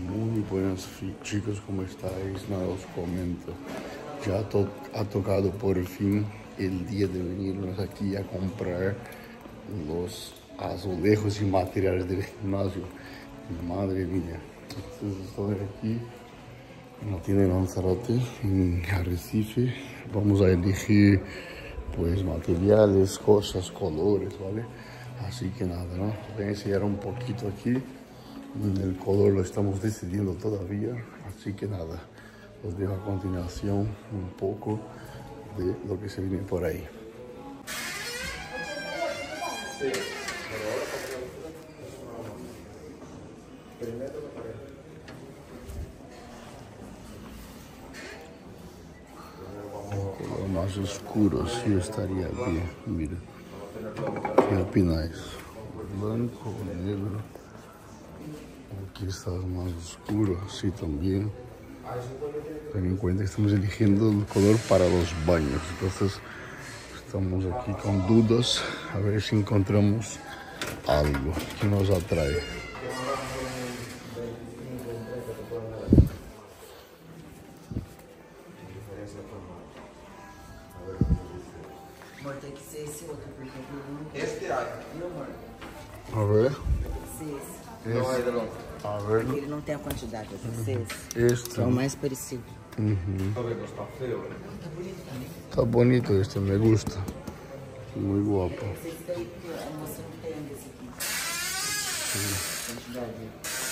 Muy buenas chicos, ¿cómo estáis? Nada, os comento. Ya ha tocado por fin el día de venirnos aquí a comprar los azulejos y materiales del gimnasio. Madre mía. Entonces estoy aquí en la tienda de Lanzarote, en Arrecife. Vamos a elegir pues materiales, cosas, colores, ¿vale? Así que nada, ¿no? Voy a enseñar un poquito aquí. El color lo estamos decidiendo todavía, así que nada, os dejo a continuación un poco de lo que se viene por ahí. Un color más oscuro sí estaría bien, mira. ¿Qué opináis? Blanco o negro? Aquí está más oscuro, así también. Ten en cuenta que estamos eligiendo el color para los baños. Entonces estamos aquí con dudas a ver si encontramos algo que nos atrae. Amor, tem que ser esse outro, porque eu Este hay. não, amor. A ver. Tem que ser esse. No hay del otro. A ver. Porque ele não tem a quantidade, tem que ser esse. Este. Que é o mais parecido. A ver, no está feo. Tá bonito também. Está bonito este, me gusta. Muy guapo. Esse daí, porque a moça não tem desse aqui. Quantidade.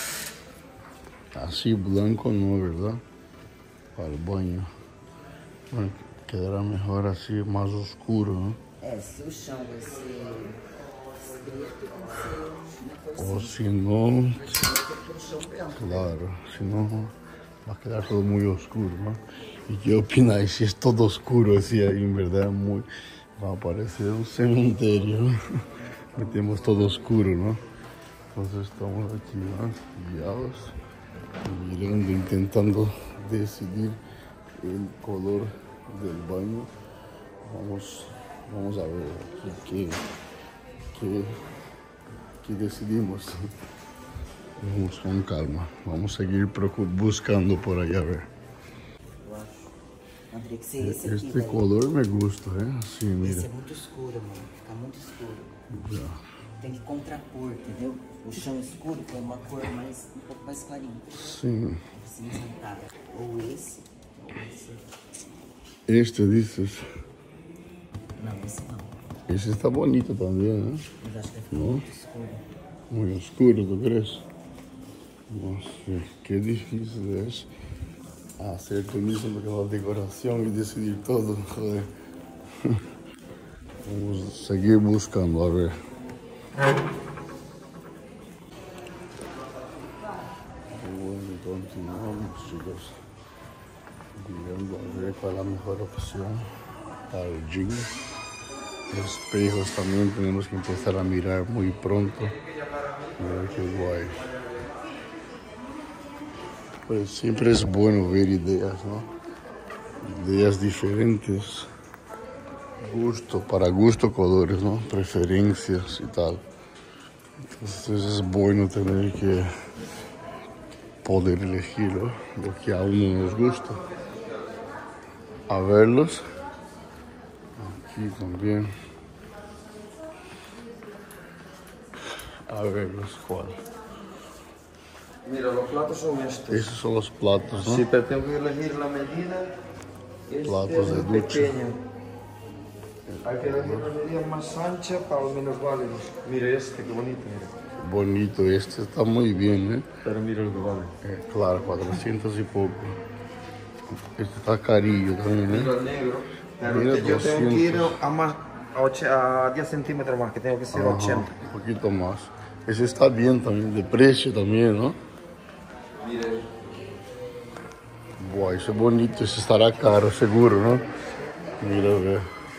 Así blanco no, ¿verdad? Para el baño. Bueno, quedará mejor así, más oscuro, ¿no? É, se o chão vai ser preto, vai ser O uma si no, o chão branco. claro, si no va a quedar todo muy oscuro, ¿no? ¿Y qué opináis? Si es todo oscuro así ahí, en verdad, muy, va a parecer un cementerio, ¿no? Metemos todo oscuro, ¿no? Entonces estamos aquí, ¿no? Guiados, mirando, intentando decidir el color del baño. Vamos a ver qué decidimos. Vamos con calma. Vamos a seguir buscando por ahí a ver. Eu acho. Não, teria que ser esse aqui, Este velho. color me gusta, ¿eh? Así, Esse mira. é muito escuro, mano. Fica muito escuro. Ya. Tem que contrapor, entendeu? O chão escuro é uma cor mais, um pouco mais clarinha. Sí. Cinzentada. Ou esse, ou esse. Este dices. Não, esse não. Ese está bonito también, ¿eh? Mas acho que vai ficar muito escuro. Muy oscuro, ¿tú crees? No sé, qué difícil es hacer tú mismo la decoración y decidir todo, joder. Vamos a seguir buscando, a ver. Bueno, continuamos, chicos. Mirando a ver cuál es la mejor opción para el gym. Espejos también tenemos que empezar a mirar muy pronto. Mira qué guay. Pues siempre es bueno ver ideas, ¿no? Ideas diferentes. Para gusto colores, ¿no? Preferencias y tal. Entonces es bueno tener que poder elegir, ¿no? Lo que a uno nos gusta. A verlos. Aquí también. A verlos cuál. Mira, los platos son estos. Esos son los platos, ¿no? Sí, pero tengo que elegir la medida. Este Platos es de muy ducha. pequeño. Hay que elegir una medida más ancha para los menos válidos. Mira este, qué bonito, mira. Bonito, este está muy bien, ¿eh? Pero mira lo que vale. Claro, 400 y poco. Este está carillo también, Mira ¿eh? el negro. Pero Mira, yo tengo que ir 200. a más, a 10 centímetros más, que tengo que ser Ajá, 80. un poquito más. Ese está bien también, de precio también, ¿no? Mira, Buah, ese es bonito, ese estará caro seguro, ¿no? Mira, ve.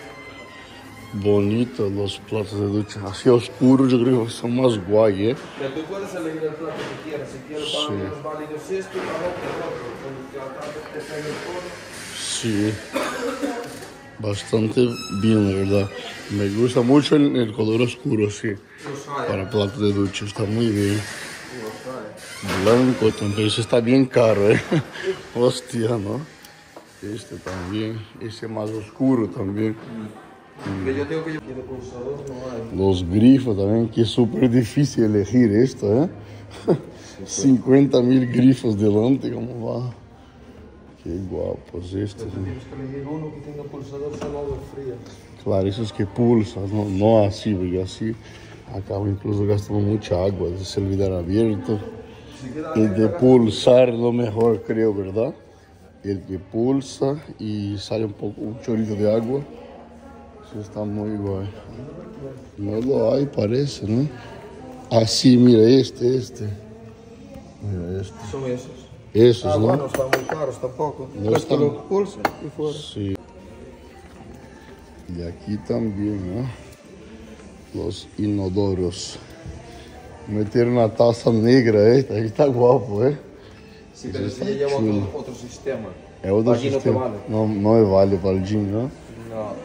Bonito los platos de ducha. Así oscuros yo creo que son más guay, ¿eh? pero tú puedes elegir el plato que quieras. Si quieres para los menos válidos esto y para el otro. Cuando te pega el coro. Sí. Bastante bien, la verdad. Me gusta mucho el color oscuro, sí. Para plato de ducha, está muy bien. Blanco también, ese está bien caro, Hostia, ¿no? Este también, ese más oscuro también. Que yo tengo que llevar de pulsador, no hay. Los grifos también, que es súper difícil elegir esto, 50.000 grifos delante, ¿cómo va? Qué guapos estos. Tienes que elegir uno que tenga pulsador salado frío. Claro, esos que pulsan, no así, porque así acabo incluso gastando mucha agua, de servidor abierto. El de pulsar lo mejor, creo, ¿verdad? El que pulsa y sale un chorrito de agua. Eso está muy guay. No lo hay, parece, ¿no? Así, mira, este. Mira este. Son esos. Esos, ¿no? Bueno, están muy caros tampoco. No Esto están. lo pulsa y fuera. Sí. Y aquí también, ¿no? Los inodoros. Metieron una taza negra, ahí está guapo, Sí, pero ese ya lleva otro sistema. Es otro Aquí sistema. no te vale. No me vale para el gym, ¿no? No.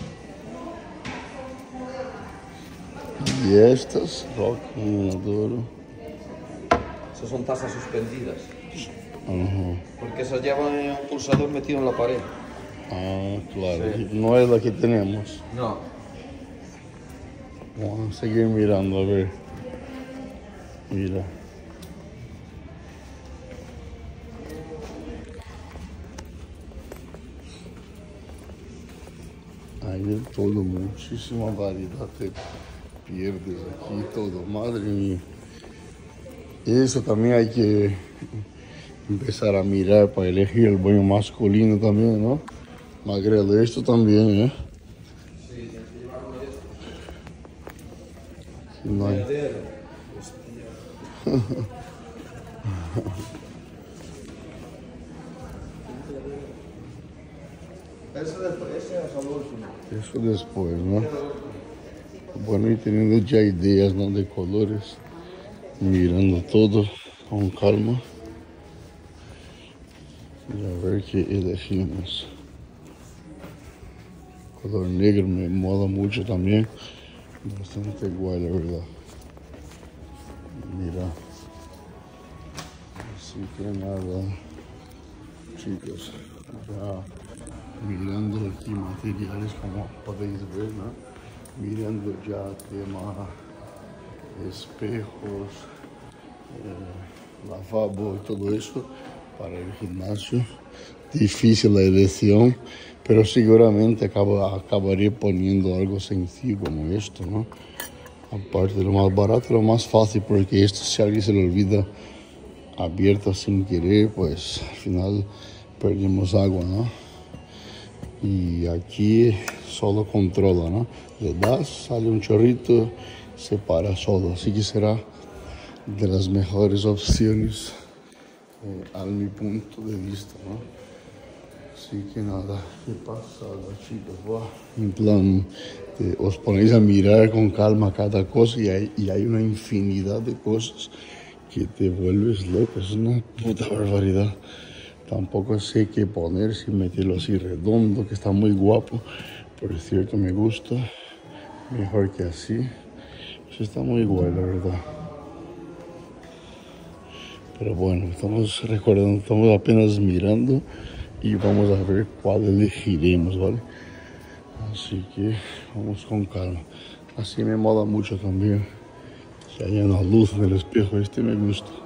Y estas, rock, inodoro. Esas son tazas suspendidas. Ajá. Porque esas llevan un pulsador metido en la pared. Ah, claro. Sí. No es la que tenemos. No. Vamos a seguir mirando, a ver. Mira. Hay de todo, muchísima variedad. Te pierdes aquí todo, madre mía. Eso también hay que empezar a mirar para elegir el baño masculino también, ¿no? Magrelo, esto también, Sí, tienes que llevar uno de estos. Aquí no hay. Ese es el último. Eso después, ¿no? Bueno, y teniendo ya ideas, ¿no? De colores, mirando todo con calma y a ver qué elegimos. Color negro me mola mucho también, bastante guay, la verdad. Mira, así que nada, chicos, ya mirando aquí materiales, como podéis ver, ¿no? Mirando ya tema espejos, lavabo y todo eso para el gimnasio. Difícil la elección, pero seguramente acabaré poniendo algo sencillo como esto, ¿no? Aparte de lo más barato, lo más fácil, porque esto, si a alguien se le olvida abierto sin querer, pues al final perdemos agua, ¿no? Y aquí solo controla, ¿no? Le das, sale un chorrito, se para solo. Así que será de las mejores opciones a mi punto de vista, ¿no? Así que nada, qué pasada, chicos. Wow. En plan, os ponéis a mirar con calma cada cosa y hay una infinidad de cosas que te vuelves loco. Es una puta barbaridad. Tampoco sé qué poner, si meterlo así redondo, que está muy guapo. Por cierto, me gusta. Mejor que así. Eso está muy guay, la verdad. Pero bueno, estamos recordando, estamos apenas mirando y vamos a ver cuál elegiremos, ¿vale? Así que vamos con calma. Así me mola mucho también que haya una luz en el espejo, este me gusta.